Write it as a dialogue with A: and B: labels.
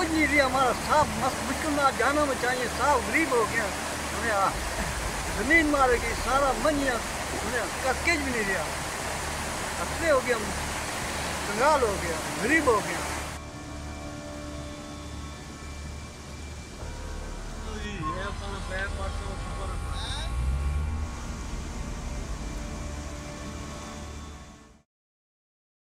A: नहीं रही हमारा, साफ मस्त बिल्कुल ना जाना में चाहिए, साफ गरीब हो गया हमें, जमीन मार गई सारा मनिया कक्केज भी नहीं रहा, असले हो गया, कंगाल हो गया, गरीब हो गया। ये अपना पैर पास